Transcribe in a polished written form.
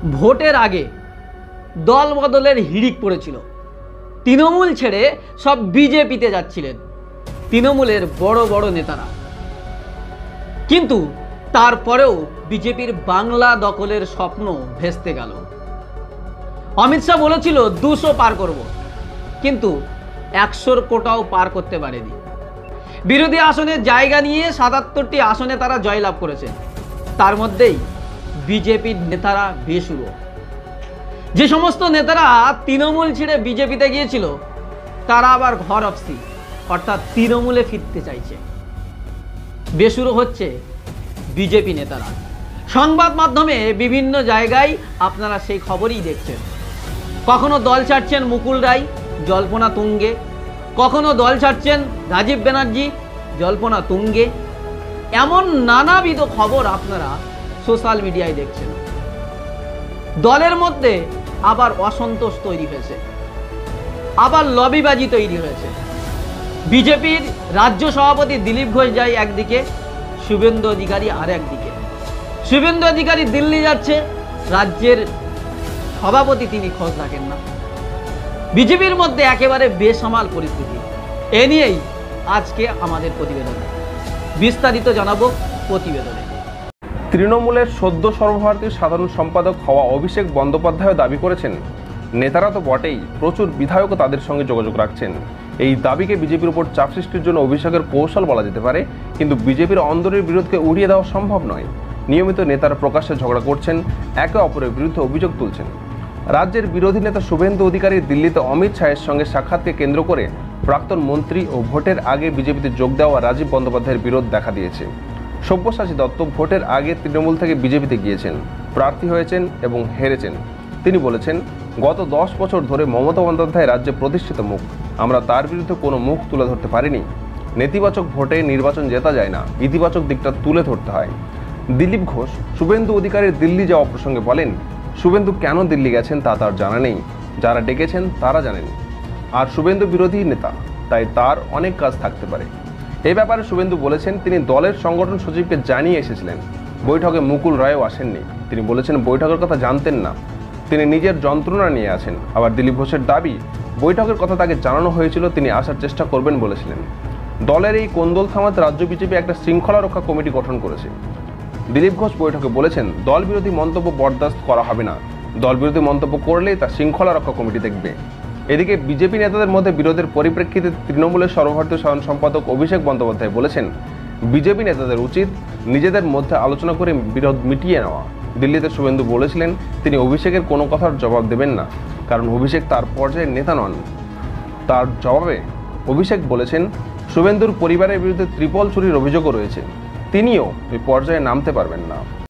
ভোটের আগে দল বদলের হিড়িক পড়েছিল। তৃণমূল ছেড়ে সব বিজেপিতে যাচ্ছিলেন তৃণমূলের বড় বড় নেতারা। কিন্তু তারপরেও বিজেপির বাংলা দখলের স্বপ্ন ভেস্তে গেল। অমিত শাহ বলেছিল 200 পার করব, কিন্তু 100 কোটাও পার করতে পারেনি। বিরোধী আসনের জায়গা নিয়ে 77টি আসনে তারা জয়লাভ করেছে। তার মধ্যেই বিজেপির নেতারা বেসুরো। যে সমস্ত নেতারা তৃণমূল ছেড়ে বিজেপিতে গিয়েছিল তারা আবার ঘর অফসি অর্থাৎ তৃণমূলে ফিরতে চাইছে। বেসুরো হচ্ছে বিজেপি নেতারা। সংবাদ মাধ্যমে বিভিন্ন জায়গায় আপনারা সেই খবরই দেখছেন। কখনো দল ছাড়ছেন মুকুল রায়, জল্পনা তুঙ্গে, কখনো দল ছাড়ছেন রাজীব ব্যানার্জি, জল্পনা তুঙ্গে। এমন নানাবিধ খবর আপনারা সোশ্যাল মিডিয়ায় দেখছেন। দলের মধ্যে আবার অসন্তোষ তৈরি হয়েছে, আবার লবিবাজি তৈরি হয়েছে। বিজেপির রাজ্য সভাপতি দিলীপ ঘোষ যায় একদিকে, শুভেন্দু অধিকারী আর একদিকে। শুভেন্দু অধিকারী দিল্লি যাচ্ছে, রাজ্যের সভাপতি তিনি খোঁজ রাখেন না। বিজেপির মধ্যে একেবারে বেসামাল পরিস্থিতি। এ নিয়েই আজকে আমাদের প্রতিবেদন, বিস্তারিত জানাবো প্রতিবেদনে। তৃণমূলের সদ্য সর্বভারতীয় সাধারণ সম্পাদক হওয়া অভিষেক বন্দ্যোপাধ্যায় দাবি করেছেন, নেতারা তো বটেই, প্রচুর বিধায়কও তাদের সঙ্গে যোগাযোগ রাখছেন। এই দাবিকে বিজেপির উপর চাপ সৃষ্টির জন্য অভিষেকের কৌশল বলা যেতে পারে, কিন্তু বিজেপির অন্দরের বিরোধকে উড়িয়ে দেওয়া সম্ভব নয়। নিয়মিত নেতারা প্রকাশ্যে ঝগড়া করছেন, একে অপরের বিরুদ্ধে অভিযোগ তুলছেন। রাজ্যের বিরোধী নেতা শুভেন্দু অধিকারী দিল্লিতে অমিত শাহের সঙ্গে সাক্ষাৎকে কেন্দ্র করে প্রাক্তন মন্ত্রী ও ভোটের আগে বিজেপিতে যোগ দেওয়া রাজীব বন্দ্যোপাধ্যায়ের বিরোধ দেখা দিয়েছে। সব্যসাচী দত্ত ভোটের আগে তৃণমূল থেকে বিজেপিতে গিয়েছেন, প্রার্থী হয়েছেন এবং হেরেছেন। তিনি বলেছেন, গত 10 বছর ধরে মমতা বন্দ্যোপাধ্যায় রাজ্যে প্রতিষ্ঠিত মুখ, আমরা তার বিরুদ্ধে কোনো মুখ তুলে ধরতে পারিনি। নেতিবাচক ভোটে নির্বাচন জেতা যায় না, ইতিবাচক দিকটা তুলে ধরতে হয়। দিলীপ ঘোষ শুভেন্দু অধিকারীর দিল্লি যাওয়া প্রসঙ্গে বলেন, শুভেন্দু কেন দিল্লি গেছেন তা তার জানা নেই, যারা ডেকেছেন তারা জানেন। আর শুভেন্দু বিরোধী নেতা, তাই তার অনেক কাজ থাকতে পারে। এই ব্যাপারে শুভেন্দু বলেছেন, তিনি দলের সংগঠন সচিবকে জানিয়ে এসেছিলেন। বৈঠকে মুকুল রায়ও আসেননি। তিনি বলেছেন বৈঠকের কথা জানতেন না, তিনি নিজের যন্ত্রণা নিয়ে আছেন। আবার দিলীপ ঘোষের দাবি, বৈঠকের কথা তাকে জানানো হয়েছিল, তিনি আসার চেষ্টা করবেন বলেছিলেন। দলের এই কোন্দল থামাতে রাজ্য বিজেপি একটা শৃঙ্খলা রক্ষা কমিটি গঠন করেছে। দিলীপ ঘোষ বৈঠকে বলেছেন, দল বিরোধী মন্তব্য বরদাস্ত করা হবে না, দল বিরোধী মন্তব্য করলেই তা শৃঙ্খলা রক্ষা কমিটি দেখবে। এদিকে বিজেপি নেতাদের মধ্যে বিরোধের পরিপ্রেক্ষিতে তৃণমূলের সর্বভারতীয় সাধারণ সম্পাদক অভিষেক বন্দ্যোপাধ্যায় বলেছেন, বিজেপি নেতাদের উচিত নিজেদের মধ্যে আলোচনা করে বিরোধ মিটিয়ে নেওয়া। দিল্লিতে শুভেন্দু বলেছিলেন, তিনি অভিষেকের কোনো কথার জবাব দেবেন না, কারণ অভিষেক তার পর্যায়ের নেতা নন। তার জবাবে অভিষেক বলেছেন, শুভেন্দুর পরিবারের বিরুদ্ধে ত্রিপল চুরির অভিযোগও রয়েছে, তিনিও ওই পর্যায়ে নামতে পারবেন না।